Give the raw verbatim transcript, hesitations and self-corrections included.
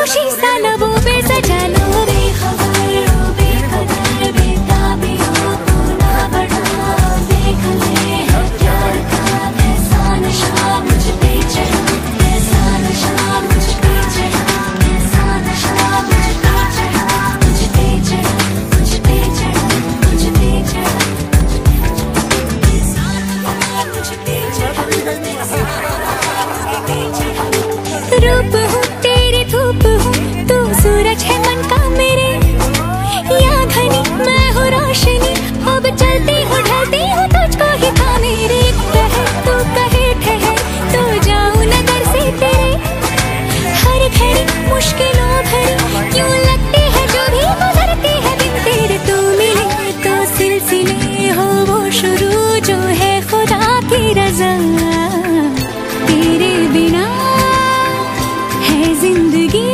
खामोशी सा लबों पे सजा लो। बेखबर हो बेकदर बेताबी हो तू ना बढ़ा, देख ले है प्यार का ऐसा नशा मुझ पे चढ़ा, ऐसा नशा मुझ पे चढ़ा, ऐसा नशा मुझ पे चढ़ा, मुझ पे चढ़ा, मुझ पे चढ़ा, मुझ पे चढ़ा, ऐसा नशा मुझ पे चढ़ा, रूप हूँ तेरी धूप हूँ तू सूरज है मन का मेरे, या घनी मैं हूँ रोशनी अब चलती हूँ ढलती हूँ तुझको ही था मेरे। कहे तू कहे ठहर तो जाऊँ नजर से तेरे, हर घड़ी मुश्किलों भरी क्यों लगती है जो भी गुजरती है दिन तेरे। तू मिले तो सिलसिले हो वो शुरू जो है खुदा की रज़ा, तेरे बिना है जिंदगी